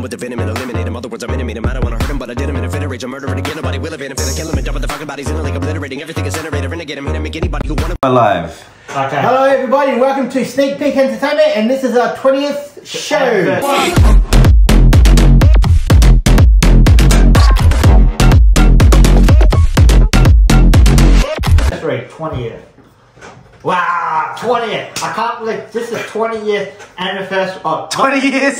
with the venom and eliminate him. Other words, I'm intimate him. I don't want to hurt him, but I did him in a fit of rage. I'm murdering again. Nobody will evade him. Finna kill him and dump the fucking bodies in like obliterating. Everything is generated. Renegade him. Hit him. Make anybody who want him alive. Okay. Hello everybody and welcome to Sneak Peek Entertainment, and this is our 20th show. That's right, 20th. Wow, 20th. I can't believe this is 20th anniversary. Oh, 20 years.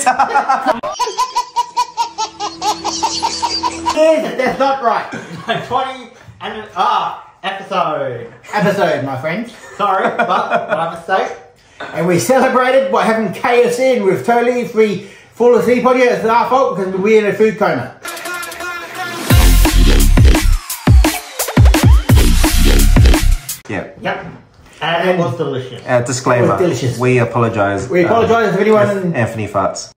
That's not right. 20 and Episode, my friends. Sorry, but my mistake. And we celebrated by having KFC, and we've totally, if we fall asleep on you, it's our fault because we're in a food coma. Yeah. Yep. And it was delicious. Disclaimer. It was delicious. We apologise. We apologise if anyone... Anthony farts.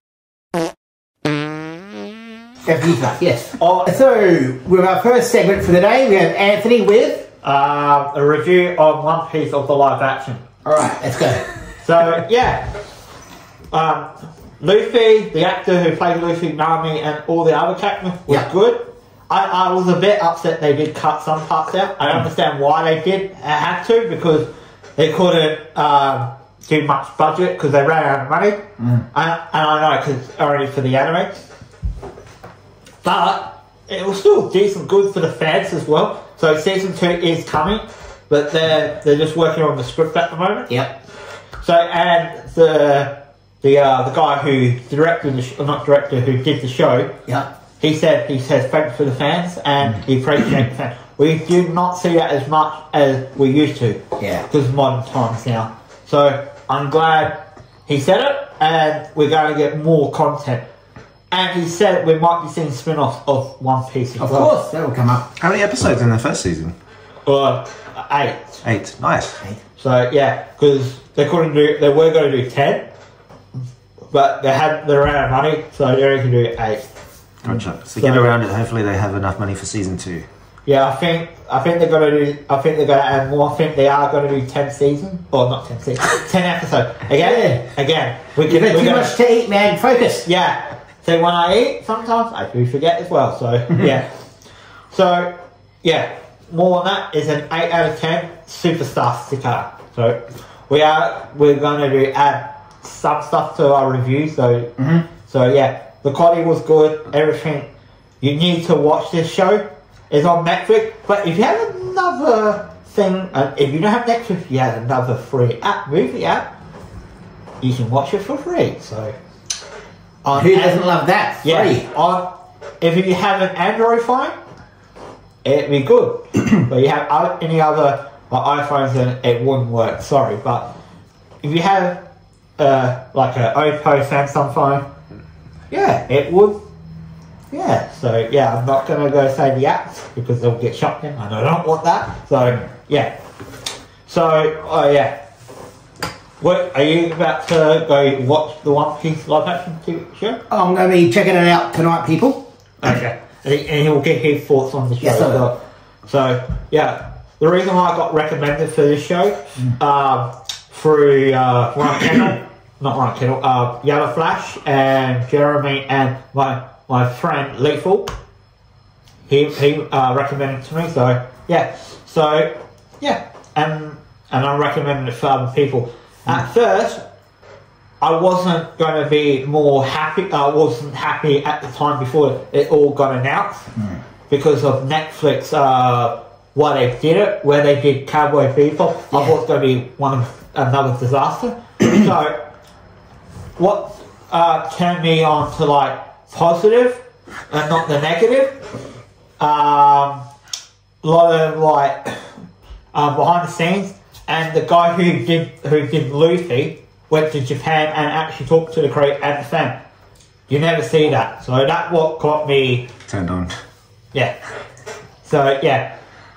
Anthony farts, yes. So, with our first segment for the day, we have Anthony with... a review of One Piece of the live action. Alright, let's go. So, yeah. Luffy, the actor who played Luffy, Nami, and all the other characters was good. I was a bit upset they did cut some parts out. I understand why they did have to, because they couldn't do much budget because they ran out of money. And I know because only for the anime. But it was still decent good for the fans as well. So season 2 is coming, but they're just working on the script at the moment. Yep. So and the guy who directed the who did the show. Yep. He says thanks for the fans and he appreciates the fans. We do not see that as much as we used to. Yeah. Because of modern times now. So I'm glad he said it, and we're going to get more content. And he said we might be seeing spin-offs of One Piece as well. Of course, that will come up. How many episodes in the first season? 8. 8. Nice. 8. So yeah, because they were going to do 10, but they ran out of money, so they only can do 8. Gotcha. So get around it. Hopefully they have enough money for season 2. Yeah, I think they're going to do. I think they're going to add more. I think they are going to do 10 seasons, or not 10 seasons, 10 episodes. Again, You've had too much to eat, man. Focus. Yeah. So when I eat, sometimes I do forget as well. So yeah. So yeah, more on that is an 8 out of 10 superstar sticker. So we're going to add some stuff to our review. So so yeah. The quality was good, everything. You need to watch this show. It's on Netflix, but if you have another thing, if you don't have Netflix, you have another free movie app, you can watch it for free. So, who doesn't love that? Free. Yeah, if you have an Android phone, it'd be good. But you have any other iPhones, then it wouldn't work. Sorry, but if you have like an Oppo, Samsung phone, yeah, it would. Yeah, so yeah, I'm not going to go say the apps because they'll get shut down and I don't want that. So, yeah. So, yeah. What, are you about to go watch the One Piece live action TV show? I'm going to be checking it out tonight, people. Okay. And he'll get his thoughts on the show. Yes, I will. So, yeah. The reason why I got recommended for this show, through Ryan Kendall. Not Ryan Kendall, Yellow Flash and Jeremy and my friend Lethal. He recommended it to me, so yeah. So yeah, and I'm recommending it for other people. At first, I wasn't going to be more happy. I wasn't happy at the time before it all got announced because of Netflix. Why they did it, where they did Cowboy Bebop. I thought it was going to be another disaster. So. What turned me on to like positive and not the negative? A lot of like behind the scenes, and the guy who did Luffy went to Japan and actually talked to the creator and the fan. You never see that, so that's what got me turned on. Yeah. So yeah.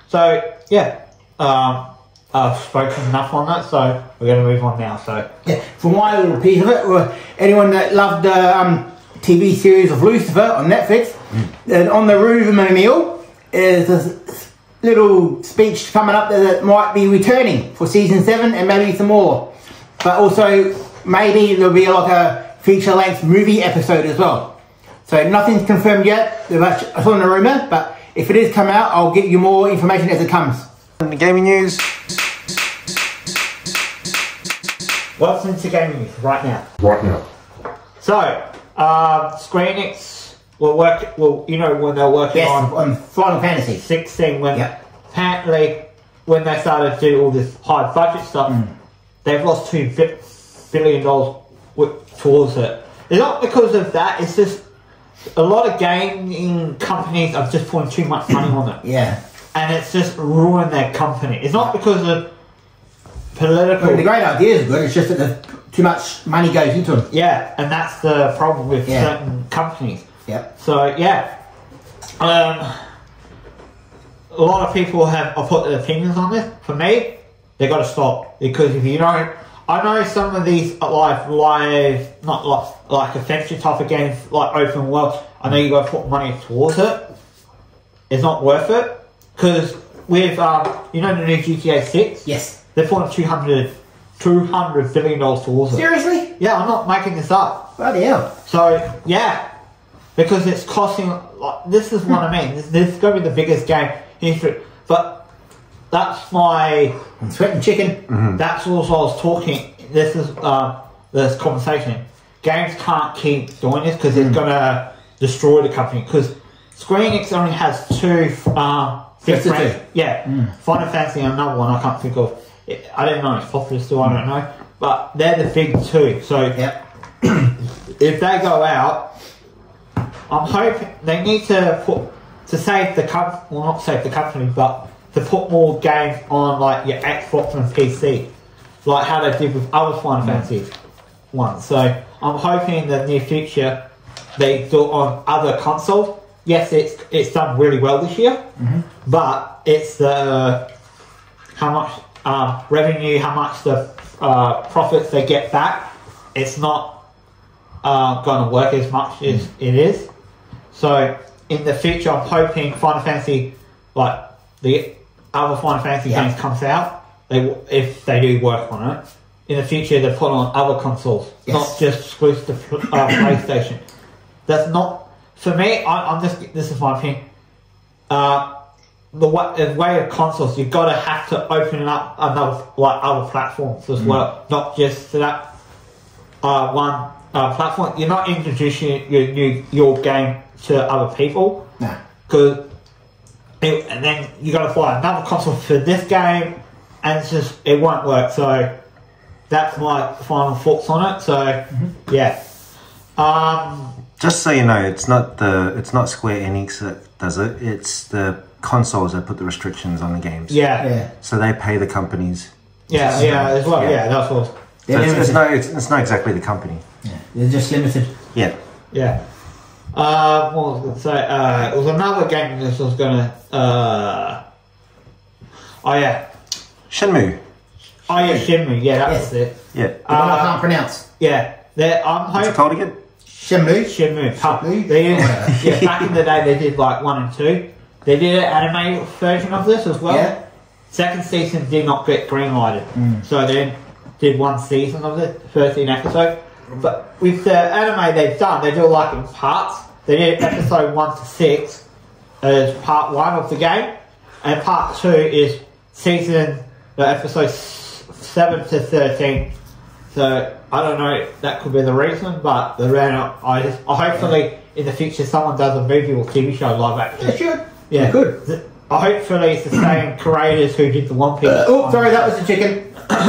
I've spoken enough on that, so we're going to move on now. So yeah, for my little piece of it, anyone that loved the TV series of Lucifer on Netflix, on the roof of my meal is this little speech coming up that might be returning for season 7 and maybe some more. But also maybe there'll be like a feature-length movie episode as well. So So nothing's confirmed yet. It's on the rumour, but if it is come out, I'll get you more information as it comes. In the gaming news, What's into gaming news right now? So, Square Enix will work. Well, you know when they're working on Final Fantasy 16, when apparently when they started to do all this high budget stuff, they've lost $2 billion towards it. It's not because of that. It's just a lot of gaming companies are just putting too much money on it. Yeah, and it's just ruined their company. It's not because of political. Well, the great idea is good. It's just that too much money goes into them. Yeah, and that's the problem with certain companies. Yep. So yeah, a lot of people have put their opinions on this. For me, they got to stop, because if you don't, I know some of these live, not like adventure type of games, like open world. I know you got to put money towards it. It's not worth it, because with you know the new GTA 6. Yes. They're putting $200 billion towards it. Seriously? Yeah, I'm not making this up. Bloody hell. So, yeah. Because it's costing, like, this is what I mean. This is going to be the biggest game in history. But that's my... Sweat and chicken. That's also I was talking, this is this conversation. Games can't keep doing this because it's going to destroy the company. Because Square Enix only has two different... Yeah. Final Fantasy and another one I can't think of. I don't know, it's popular still, I don't know. But they're the big two. So if they go out, I'm hoping they need to put, to save the company, well not save the company, but to put more games on like your Xbox and PC. Like how they did with other Final Fantasy ones. So I'm hoping in the near future they do it on other consoles. Yes, it's done really well this year, but it's the how much revenue, how much the profits they get back. It's not going to work as much as it is. So in the future, I'm hoping Final Fantasy, like the other Final Fantasy games, comes out. If they do work on it in the future, they put on other consoles, not just exclusive to PlayStation. That's not for me. I'm just, this is my opinion. The way of consoles, you've got to have to open up another, like other platforms as well, not just to that one platform. You're not introducing your game to other people, because and then you got to buy another console for this game, and it's just, it won't work. So that's my final thoughts on it. So yeah. just so you know, it's not Square Enix that does it. It's the consoles that put the restrictions on the games. So they pay the companies. As well. Yeah, that's what. So it's not exactly the company. They're just limited. What was I going to say? It was another game that was going to. Shenmue. Shenmue. Yeah, that was it. Yeah. The one I can't pronounce. Yeah, I'm hoping. What's it called again? Shenmue. They did, back in the day they did like 1 and 2. They did an anime version of this as well. Second season did not get greenlighted, so they did 1 season of it, 13 episodes. But with the anime they've done, they do it like in parts. They did episode 1 to 6 as part 1 of the game, and part 2 is episode 7 to 13. So I don't know, that could be the reason, but the hopefully in the future someone does a movie or TV show live action. They should. Yeah, good. Hopefully it's the same creators who did the One Piece. Sorry, that was the chicken.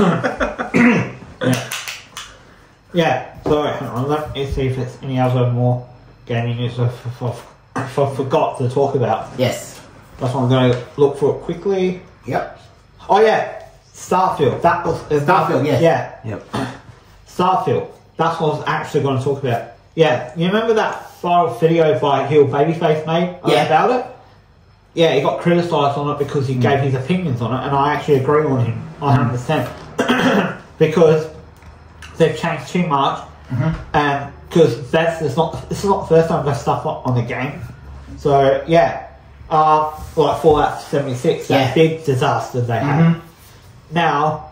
So hang on, let me see if there's any other more gaming news I forgot to talk about. Yes. That's what I'm going to look for it quickly. Yep. Oh yeah, Starfield. That was Starfield. Yes. Yeah. Yep. Starfield. That's what I was actually going to talk about. Yeah, you remember that viral video by Hill Babyface made about it? Yeah, he got criticised on it because he gave his opinions on it, and I actually agree on him 100%. Because they've changed too much, and because this is not the first time there's stuff on the game. So yeah, like Fallout 76, that big disaster they had. Now,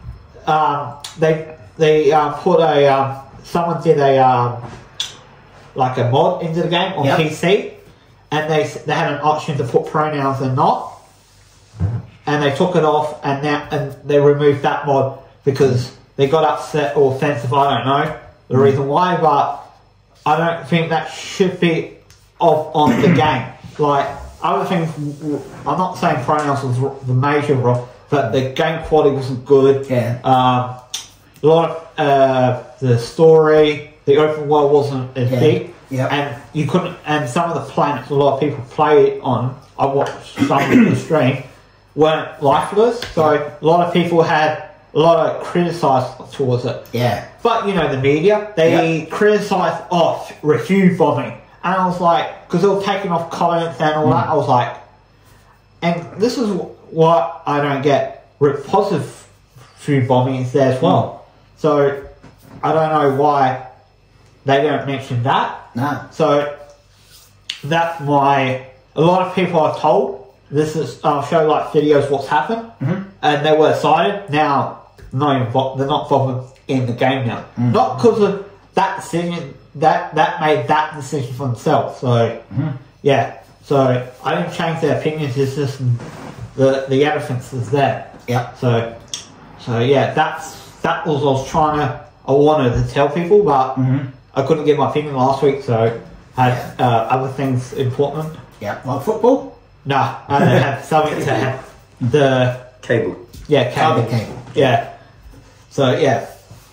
they put a someone did a like a mod into the game on PC, and they had an option to put pronouns and not, and they took it off, and they removed that mod because they got upset or offensive. I don't know the reason why, but I don't think that should be on the game. Like other things, I'm not saying pronouns was the major role, but the game quality wasn't good. Yeah. A lot of the story, the open world wasn't as big. Yeah. And you couldn't, and some of the planets a lot of people play it on, I watched some of the stream, weren't lifeless. So a lot of people had a lot of criticised towards it. Yeah. But, you know, the media, they criticised off refuse bombing. And I was like, because they were taking off comments and all that, I was like, and this is what I don't get. Positive food bombing is there as well. So I don't know why they don't mention that. No. So that's why a lot of people are told this is show like videos what's happened, and they were excited. Now, they're not bothered in the game now. Not because of that decision. That made that decision for themselves. So yeah. So I didn't change their opinions. It's just the evidence is there. Yeah. So yeah, that was I wanted to tell people, but I couldn't get my opinion last week, so I had other things important. Yeah. Like football? Nah, I had something to have the Cable. Yeah, cable. Yeah. So yeah.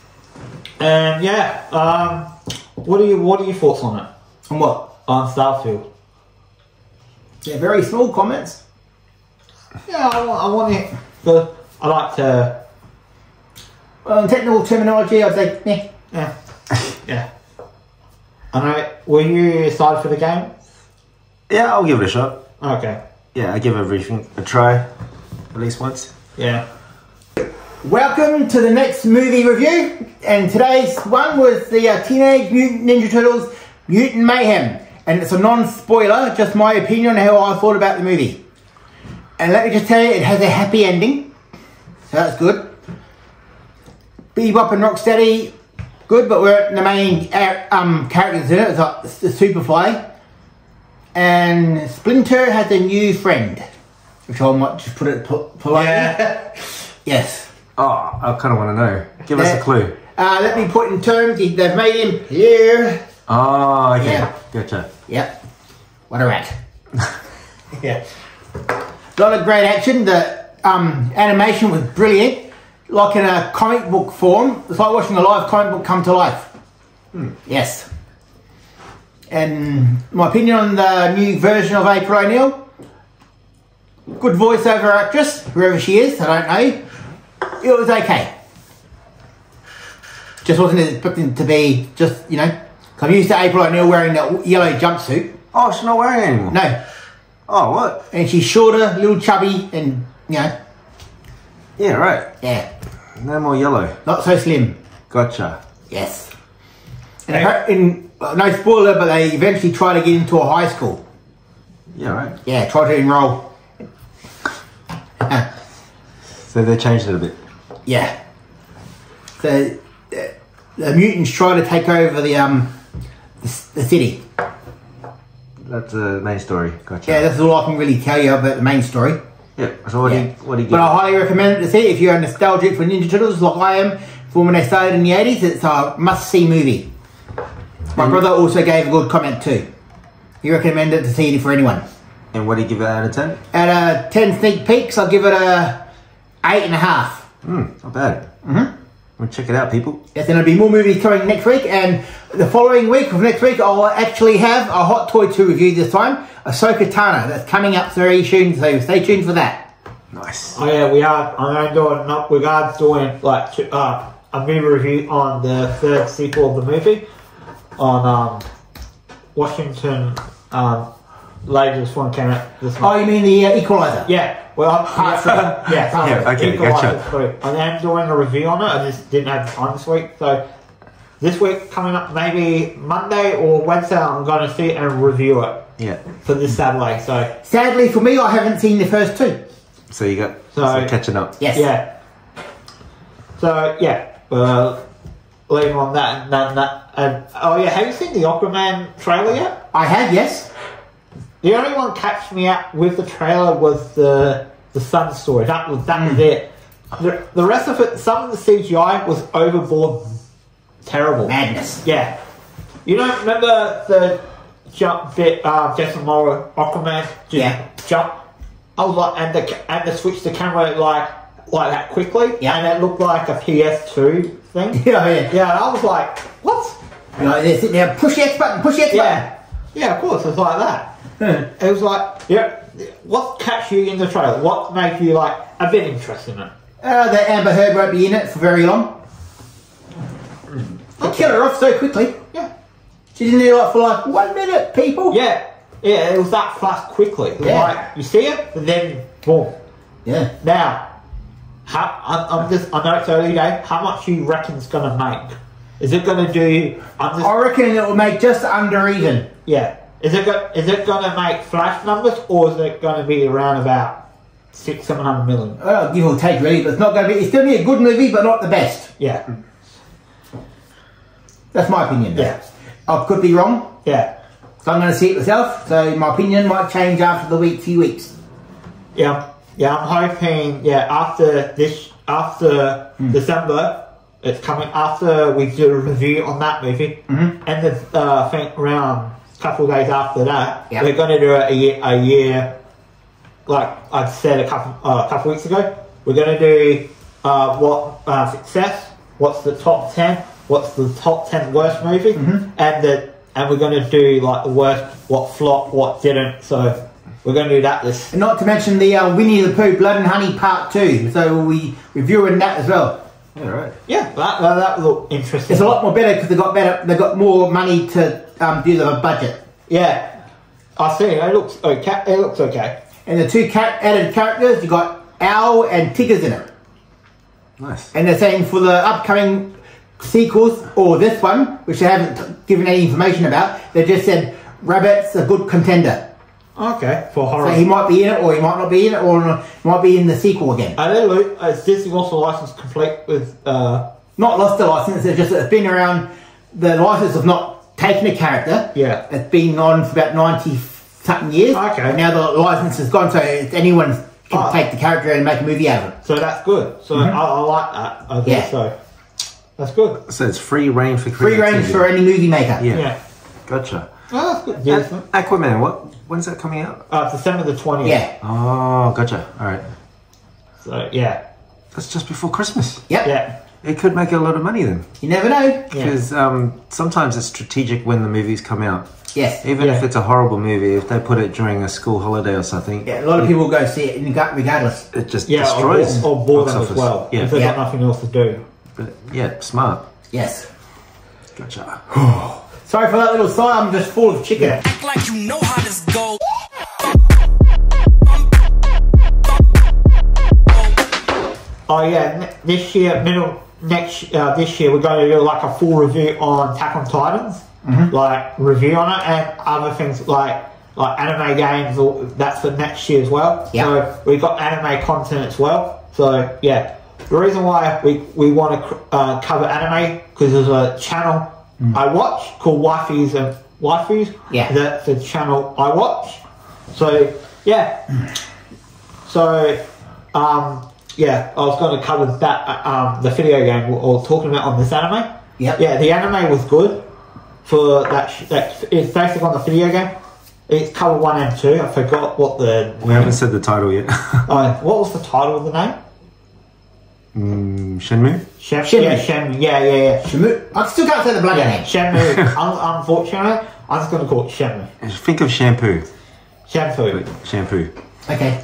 And yeah, what are your thoughts on it? On what? On Starfield. Yeah, very small comments. Yeah, I want it, but I like to. Well, in technical terminology, I'd say, yeah. Yeah. I know. Were you excited for the game? Yeah, I'll give it a shot. Okay. Yeah, I give everything a try, at least once. Yeah. Welcome to the next movie review, and today's one was the Teenage Mutant Ninja Turtles Mutant Mayhem, and it's a non-spoiler, just my opinion on how I thought about the movie. And let me just tell you, it has a happy ending, so that's good. Bebop and Rocksteady, good, but we're the main characters in it. It's like the Superfly, and Splinter has a new friend, which I might just put it politely. Yeah. Yes. Oh, I kind of want to know. Give us a clue. Let me put in terms. They've made him here. Oh, okay. Yeah. Gotcha. Yep. What a rat. Yeah. A lot of great action. The animation was brilliant. Like in a comic book form. It's like watching a live comic book come to life. Yes. And my opinion on the new version of April O'Neil. Good voiceover actress, whoever she is, I don't know. It was okay. Just wasn't expecting to be just, you know, I'm used to April O'Neil wearing that yellow jumpsuit. Oh, she's not wearing it anymore? No. Oh, what? And she's shorter, little chubby, and, you know. Yeah, right. Yeah. No more yellow. Not so slim. Gotcha. Yes. And no spoiler, but they eventually try to get into a high school. Yeah, right. Yeah, try to enroll. So they changed it a bit. Yeah. So the mutants try to take over the city. That's the main story. Gotcha. Yeah, that's all I can really tell you about the main story. Yeah. So what do you give? But I highly recommend it to see if you're nostalgic for Ninja Turtles like I am from when they started in the 80s. It's a must-see movie. My brother also gave a good comment too. He recommended it to see for anyone. And what do you give it out of 10? Out of 10 sneak peeks, I'll give it a 8.5. Not bad. Well, check it out, people. Yes, and there'll be more movies coming next week, and the following week, of next week, I'll actually have a Hot Toy 2 review this time, Ahsoka Tano. That's coming up very soon, so stay tuned for that. Nice. Oh yeah, we are doing like a movie review on the third sequel of the movie on Washington. Latest one came out this month. Oh, you mean the Equalizer? Yeah. Well, okay, gotcha. I am doing a review on it. I just didn't have time this week. So this week coming up, maybe Monday or Wednesday, I'm going to see it and review it. Yeah. For this Saturday. So sadly for me, I haven't seen the first two. So you got so catching up. Yes. Yeah. So yeah, leaving on that. Oh yeah, have you seen the Aquaman trailer yet? I have, yes. The only one catch me out with the trailer was the sun story. That was it. The rest of it, some of the CGI was overboard, terrible. Madness. Yeah. You don't remember the jump bit, Jason Momoa, Aquaman? Jump. I was like, and they switched the camera like that quickly, and it looked like a PS2 thing. Yeah, I was like, what? You know, they're sitting there, push the X button. Yeah, of course, it's like that. It was like, what catch you in the trailer? What made you like a bit interested in it? That Amber Heard won't be in it for very long. They kill her off so quickly. Yeah. She's in there for like 1 minute, people. Yeah, it was that fast quickly. It was like, you see it, and then boom. Yeah. Now, I know it's early day. How much you reckon it's gonna make? Is it gonna do? I reckon it will make just under even. Yeah. Is it gonna make Flash numbers, or is it gonna be around about 600-700 million? Give or take, really, but it's not gonna be. It's gonna be a good movie, but not the best. Yeah. That's my opinion. Yeah. I could be wrong. Yeah. So I'm going to see it myself. So my opinion might change after the few weeks. Yeah. Yeah. I'm hoping. Yeah. After December, it's coming. After we do a review on that movie, and I think around a couple of days after that, we're going to do a year. Like I said a couple weeks ago, we're going to do what success. What's the top 10? What's the top 10 worst movies, and we're going to do like the worst, what flopped, what didn't. So we're going to do that list. And not to mention the Winnie the Pooh Blood and Honey Part 2. So we'll be reviewing that as well. Yeah, right. Yeah, that will look interesting. It's a lot more better because they got more money to do the budget. Yeah, I see. It looks okay. And the two added characters, you got Owl and Tigger's in it. Nice. And they're saying for the upcoming sequels, or this one, which they haven't given any information about, they just said Rabbit's a good contender. Okay, for horror. So he might be in it, or he might not be in it, or might be in the sequel again. Is Disney lost the license complete with... Not lost the license, it's been around... The license of not taking a character. Yeah. It's been on for about 90-something years. Okay. And now the license is gone, so anyone can take the character and make a movie out of it. So that's good. So I like that. I think so. That's good. So it's free reign for creativity. Free reign for any movie maker. Yeah. Gotcha. Oh, that's good. Yeah. Aquaman, when's that coming out? December the 20th. Yeah. Oh, gotcha. All right. So, yeah. That's just before Christmas. Yep. Yeah. It could make a lot of money then. You never know. Because sometimes it's strategic when the movies come out. Yes. Even if it's a horrible movie, if they put it during a school holiday or something. Yeah, a lot of people go see it regardless. It just destroys. Or boredom as well. Yeah. If they've got nothing else to do. But yeah, smart. Yes. Gotcha. Sorry for that little sigh, I'm just full of chicken. Act like you know how this goes. Oh yeah, this year we're going to do like a full review on Attack on Titans. Like review on it, and other things like anime games, or that's for next year as well. So we got anime content as well. So yeah, the reason why we want to cover anime, because there's a channel I watch called Waifus. Yeah, that's the channel I watch. So yeah, yeah, I was going to cover that the video game we're talking about on this anime. Yeah, the anime was good. For that it's based on the video game. It's cover 1 and 2. I forgot what the... We haven't said the title yet. What was the title of the name? Shenmue? Shenmue. Yeah, Shenmue. Yeah. Shenmue. I still can't say the bloody name. Shenmue. Unfortunately, I'm just going to call it Shenmue. Think of shampoo. Shampoo. Okay.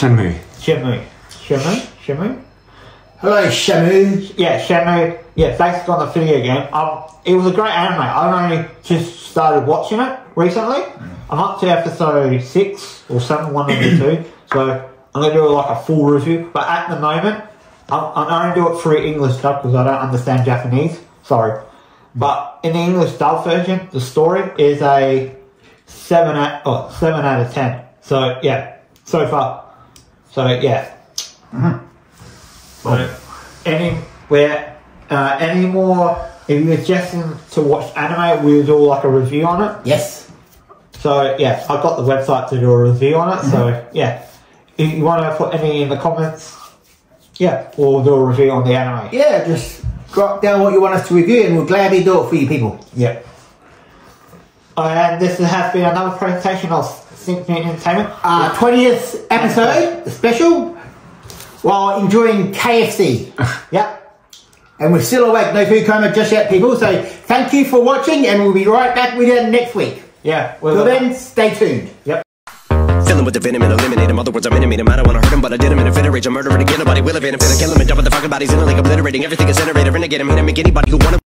Shenmue. Hello, Shamu. Yeah, Shenmue. Yeah, based on the video game. It was a great anime. I've only just started watching it recently. I'm up to episode 6 or 7, one of the two. So I'm going to do like a full review. But at the moment, I'm only do it through English dub because I don't understand Japanese. Sorry. But in the English dub version, the story is a 7 out of 10. So yeah, so far. So yeah. So any more if you're suggesting to watch anime, we'll do like a review on it. Yes. So yeah, I've got the website to do a review on it. So yeah, if you want to put any in the comments, yeah, we'll do a review on the anime. Yeah, just drop down what you want us to review and we'll gladly do it for you people. Yeah. And this has been another presentation of Mutant Entertainment. 20th episode special while enjoying KFC. Yep. And we're still awake, no food coma just yet, people. So thank you for watching and we'll be right back with you next week. Yeah. Till then, stay tuned. Yep. Fill him with the venom and eliminate him. Other words, I'm intimate him. I don't wanna hurt him, but I did him in a fit of rage. I murder it again. Nobody will evade him. Finna kill him and dump the fucking bodies in a lake, obliterating everything is incinerator. Renegade him, hit him, make anybody who wanna.